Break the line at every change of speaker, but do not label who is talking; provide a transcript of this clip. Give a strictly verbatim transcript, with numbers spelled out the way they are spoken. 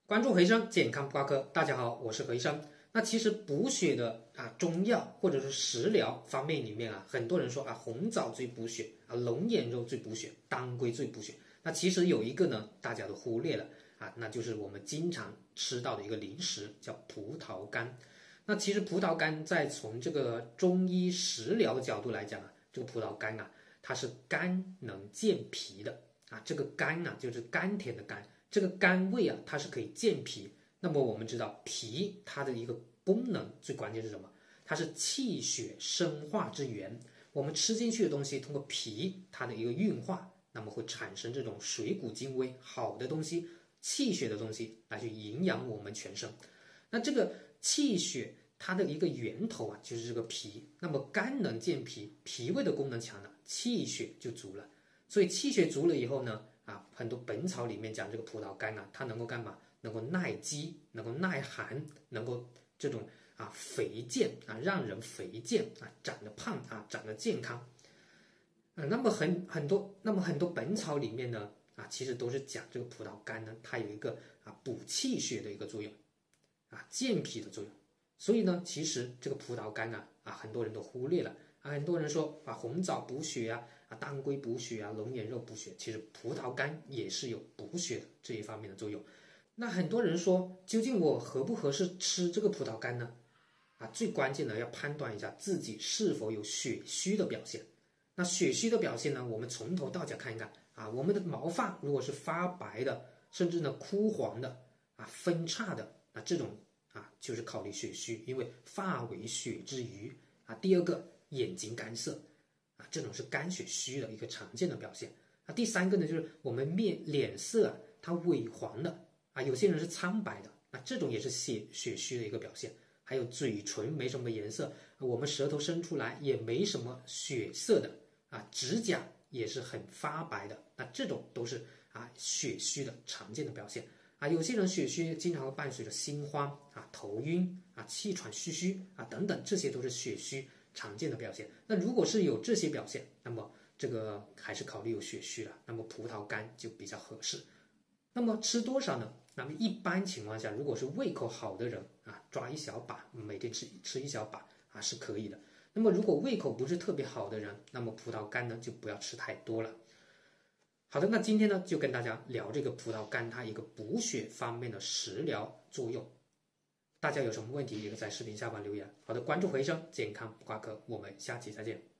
关注何医生健康不挂科，大家好，我是何医生。那其实补血的啊中药或者是食疗方面里面啊，很多人说啊红枣最补血啊，龙眼肉最补血，当归最补血。那其实有一个呢，大家都忽略了啊，那就是我们经常吃到的一个零食，叫葡萄干。那其实葡萄干在从这个中医食疗的角度来讲啊，这个葡萄干啊，它是甘能健脾的啊，这个甘啊就是甘甜的甘。这个甘味啊，它是可以健脾。那么我们知道脾它的一个功能最关键是什么？它是气血生化之源。我们吃进去的东西，通过脾它的一个运化，那么会产生这种水谷精微好的东西、气血的东西来去营养我们全身。那这个气血它的一个源头啊，就是这个脾。那么肝能健脾，脾胃的功能强了，气血就足了。所以气血足了以后呢？啊，很多本草里面讲这个葡萄干啊，它能够干嘛？能够耐饥，能够耐寒，能够这种啊肥健啊，让人肥健啊，长得胖啊，长得健康。呃，那么很很多，那么很多本草里面呢，啊，其实都是讲这个葡萄干呢，它有一个啊补气血的一个作用，啊健脾的作用。所以呢，其实这个葡萄干啊，啊很多人都忽略了。啊，很多人说啊，红枣补血啊，啊，当归补血啊，龙眼肉补血，其实葡萄干也是有补血的这一方面的作用。那很多人说，究竟我合不合适吃这个葡萄干呢？啊，最关键的要判断一下自己是否有血虚的表现。那血虚的表现呢，我们从头到脚看一看啊，我们的毛发如果是发白的，甚至呢枯黄的啊，分叉的，那这种啊就是考虑血虚，因为发为血之余啊。第二个。眼睛干涩啊，这种是肝血虚的一个常见的表现啊。第三个呢，就是我们面脸色啊，它萎黄的啊，有些人是苍白的啊，这种也是血血虚的一个表现。还有嘴唇没什么颜色，我们舌头伸出来也没什么血色的啊，指甲也是很发白的，那这种都是啊血虚的常见的表现啊。有些人血虚经常会伴随着心慌啊、头晕啊、气喘吁吁啊等等，这些都是血虚常见的表现。那如果是有这些表现，那么这个还是考虑有血虚了，那么葡萄干就比较合适。那么吃多少呢？那么一般情况下，如果是胃口好的人啊，抓一小把，每天吃吃一小把啊是可以的。那么如果胃口不是特别好的人，那么葡萄干呢就不要吃太多了。好的，那今天呢就跟大家聊这个葡萄干它一个补血方面的食疗作用。大家有什么问题，也可以在视频下方留言。好的，关注何医生健康不挂科，我们下期再见。